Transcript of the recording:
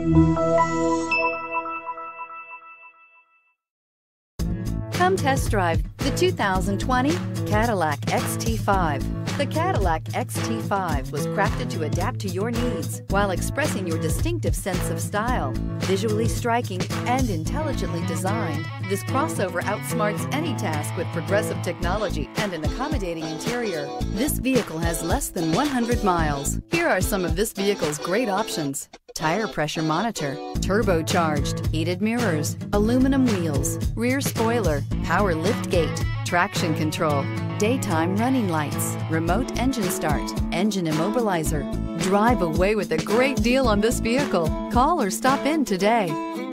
Come test drive the 2020 Cadillac XT5. The Cadillac XT5 was crafted to adapt to your needs while expressing your distinctive sense of style. Visually striking and intelligently designed, this crossover outsmarts any task with progressive technology and an accommodating interior. This vehicle has less than 100 miles. Here are some of this vehicle's great options: tire pressure monitor, turbocharged, heated mirrors, aluminum wheels, rear spoiler, power liftgate, traction control, daytime running lights, remote engine start, engine immobilizer. Drive away with a great deal on this vehicle. Call or stop in today.